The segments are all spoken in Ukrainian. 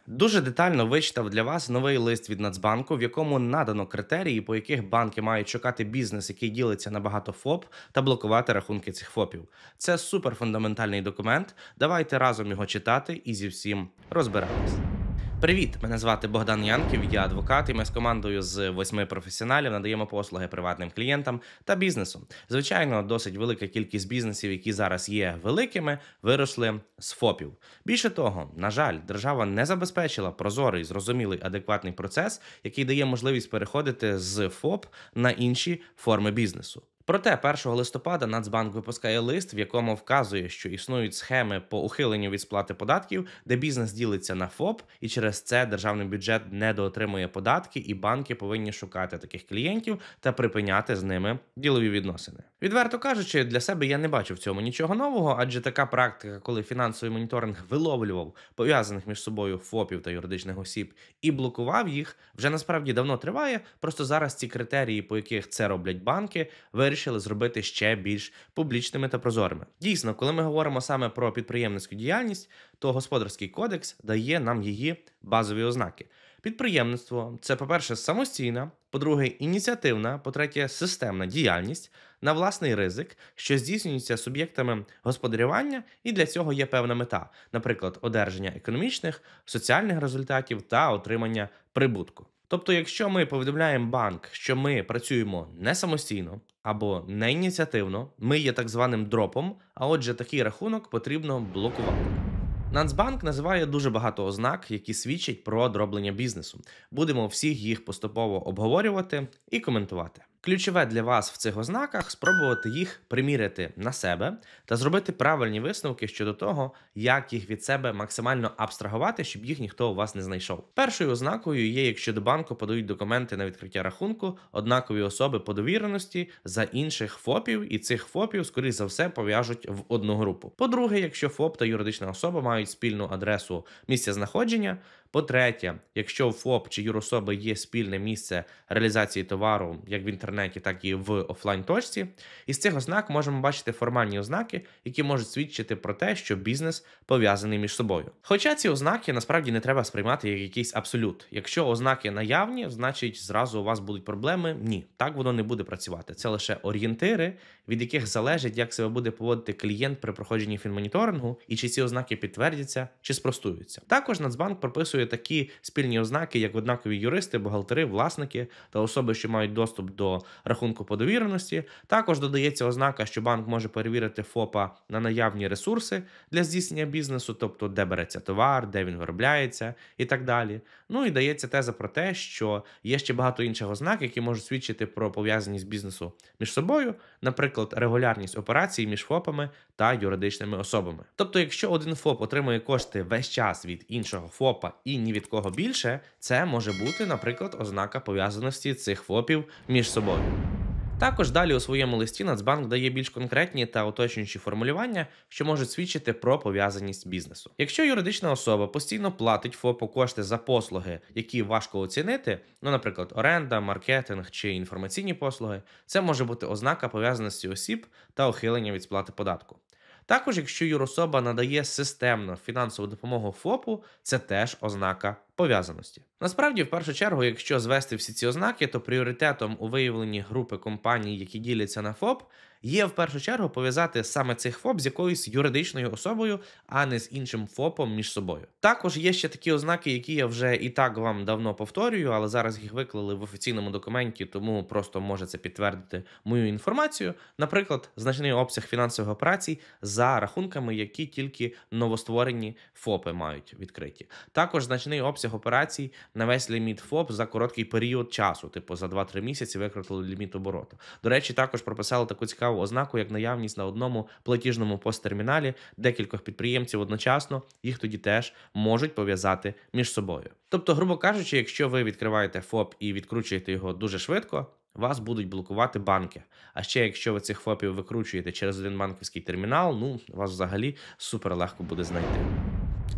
Дуже детально вичитав для вас новий лист від Нацбанку, в якому надано критерії, по яких банки мають шукати бізнес, який ділиться на багато ФОП, та блокувати рахунки цих ФОПів. Це суперфундаментальний документ. Давайте разом його читати і зі всім розбиратись. Привіт! Мене звати Богдан Янків, я адвокат, і ми з командою з 8 професіоналів надаємо послуги приватним клієнтам та бізнесу. Звичайно, досить велика кількість бізнесів, які зараз є великими, виросли з ФОПів. Більше того, на жаль, держава не забезпечила прозорий, зрозумілий, адекватний процес, який дає можливість переходити з ФОП на інші форми бізнесу. Проте 1 листопада Нацбанк випускає лист, в якому вказує, що існують схеми по ухиленню від сплати податків, де бізнес ділиться на ФОП, і через це державний бюджет недоотримує податки, і банки повинні шукати таких клієнтів та припиняти з ними ділові відносини. Відверто кажучи, для себе я не бачу в цьому нічого нового, адже така практика, коли фінансовий моніторинг виловлював пов'язаних між собою ФОПів та юридичних осіб і блокував їх, вже насправді давно триває, просто зараз ці критерії, по яких це роблять банки, вирішили зробити ще більш публічними та прозорими. Дійсно, коли ми говоримо саме про підприємницьку діяльність, то Господарський кодекс дає нам її базові ознаки. Підприємництво – це, по-перше, самостійна, по-друге, ініціативна, по-третє, системна діяльність на власний ризик, що здійснюється суб'єктами господарювання, і для цього є певна мета, наприклад, одержання економічних, соціальних результатів та отримання прибутку. Тобто, якщо ми повідомляємо банк, що ми працюємо не самостійно або не ініціативно, ми є так званим дропом, а отже такий рахунок потрібно блокувати. Нацбанк називає дуже багато ознак, які свідчать про дроблення бізнесу. Будемо всіх їх поступово обговорювати і коментувати. Ключове для вас в цих ознаках – спробувати їх приміряти на себе та зробити правильні висновки щодо того, як їх від себе максимально абстрагувати, щоб їх ніхто у вас не знайшов. Першою ознакою є, якщо до банку подають документи на відкриття рахунку однакові особи по довіреності за інших ФОПів, і цих ФОПів, скоріш за все, пов'яжуть в одну групу. По-друге, якщо ФОП та юридична особа мають спільну адресу місця знаходження. По-третє, якщо у ФОП чи юрособи є спільне місце реалізації товару як в інтернеті, так і в офлайн-точці, із цих ознак можемо бачити формальні ознаки, які можуть свідчити про те, що бізнес пов'язаний між собою. Хоча ці ознаки насправді не треба сприймати як якийсь абсолют. Якщо ознаки наявні, значить зразу у вас будуть проблеми. Ні, так воно не буде працювати. Це лише орієнтири, від яких залежить, як себе буде поводити клієнт при проходженні фінмоніторингу і чи ці ознаки підтвердяться чи спростуються. Також Нацбанк прописує такі спільні ознаки, як однакові юристи, бухгалтери, власники та особи, що мають доступ до рахунку по довіреності. Також додається ознака, що банк може перевірити ФОПа на наявні ресурси для здійснення бізнесу, тобто де береться товар, де він виробляється і так далі. Ну і дається теза про те, що є ще багато інших ознак, які можуть свідчити про пов'язаність бізнесу між собою, наприклад, регулярність операцій між ФОПами та юридичними особами. Тобто, якщо один ФОП отримує кошти весь час від іншого ФОПа і ні від кого більше, це може бути, наприклад, ознака пов'язаності цих ФОПів між собою. Також далі у своєму листі Нацбанк дає більш конкретні та уточнюючі формулювання, що можуть свідчити про пов'язаність бізнесу. Якщо юридична особа постійно платить ФОПу кошти за послуги, які важко оцінити, наприклад, оренда, маркетинг чи інформаційні послуги, це може бути ознака пов'язаності осіб та ухилення від сплати податку. Також, якщо юрособа надає системно фінансову допомогу ФОПу, це теж ознака пов'язаності. Насправді, в першу чергу, якщо звести всі ці ознаки, то пріоритетом у виявленні групи компаній, які діляться на ФОП, є в першу чергу пов'язати саме цих ФОП з якоюсь юридичною особою, а не з іншим ФОПом між собою. Також є ще такі ознаки, які я вже і так вам давно повторюю, але зараз їх виклали в офіційному документі, тому просто може це підтвердити мою інформацію. Наприклад, значний обсяг фінансових операцій за рахунками, які тільки новостворені ФОПи мають відкриті. Також значний обсяг операцій на весь ліміт ФОП за короткий період часу, типу за 2-3 місяці викрутили ліміт обороту. До речі, також прописали таку цікаву ознаку, як наявність на одному платіжному посттерміналі декількох підприємців одночасно, їх тоді теж можуть пов'язати між собою. Тобто, грубо кажучи, якщо ви відкриваєте ФОП і відкручуєте його дуже швидко, вас будуть блокувати банки. А ще якщо ви цих ФОПів викручуєте через один банківський термінал, вас взагалі супер легко буде знайти.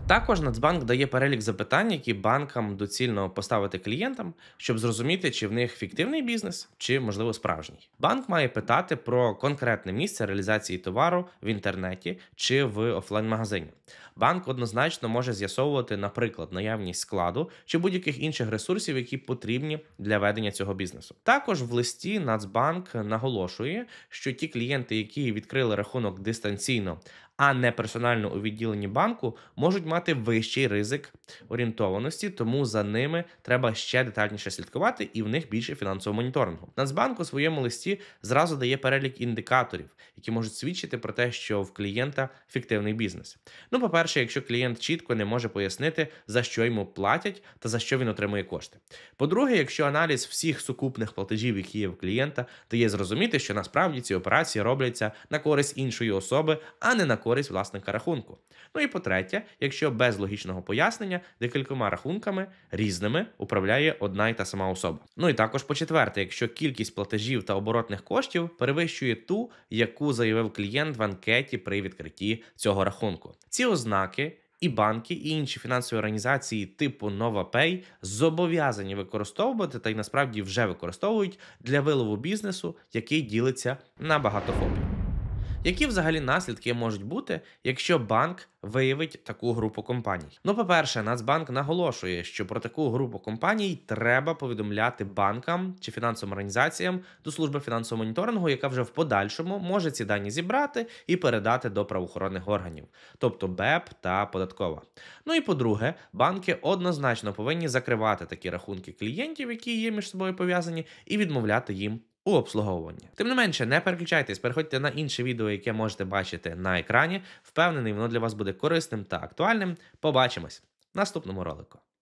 Також Нацбанк дає перелік запитань, які банкам доцільно поставити клієнтам, щоб зрозуміти, чи в них фіктивний бізнес, чи, можливо, справжній. Банк має питати про конкретне місце реалізації товару в інтернеті чи в офлайн-магазині. Банк однозначно може з'ясовувати, наприклад, наявність складу чи будь-яких інших ресурсів, які потрібні для ведення цього бізнесу. Також в листі Нацбанк наголошує, що ті клієнти, які відкрили рахунок дистанційно, а не персонально у відділенні банку, можуть мати вищий ризик орієнтованості, тому за ними треба ще детальніше слідкувати і в них більше фінансового моніторингу. Нацбанк у своєму листі зразу дає перелік індикаторів, які можуть свідчити про те, що в клієнта фіктивний бізнес. Ну, по-перше, якщо клієнт чітко не може пояснити, за що йому платять та за що він отримує кошти. По-друге, якщо аналіз всіх сукупних платежів, які є в клієнта, дає зрозуміти, що насправді ці операції робляться на користь іншої особи, а не на користь власника рахунку. Ну і по-третє, якщо без логічного пояснення декількома рахунками різними управляє одна й та сама особа. Ну і також по-четверте, якщо кількість платежів та оборотних коштів перевищує ту, яку заявив клієнт в анкеті при відкритті цього рахунку. Ці ознаки і банки, і інші фінансові організації типу NovaPay зобов'язані використовувати та й насправді вже використовують для вилову бізнесу, який ділиться на багато ФОПів. Які взагалі наслідки можуть бути, якщо банк виявить таку групу компаній? Ну, по-перше, Нацбанк наголошує, що про таку групу компаній треба повідомляти банкам чи фінансовим організаціям до служби фінансового моніторингу, яка вже в подальшому може ці дані зібрати і передати до правоохоронних органів, тобто БЕП та податкова. Ну і по-друге, банки однозначно повинні закривати такі рахунки клієнтів, які є між собою пов'язані, і відмовляти їм у обслуговуванні. Тим не менше, не переключайтесь, переходьте на інше відео, яке можете бачити на екрані. Впевнений, воно для вас буде корисним та актуальним. Побачимось в наступному ролику.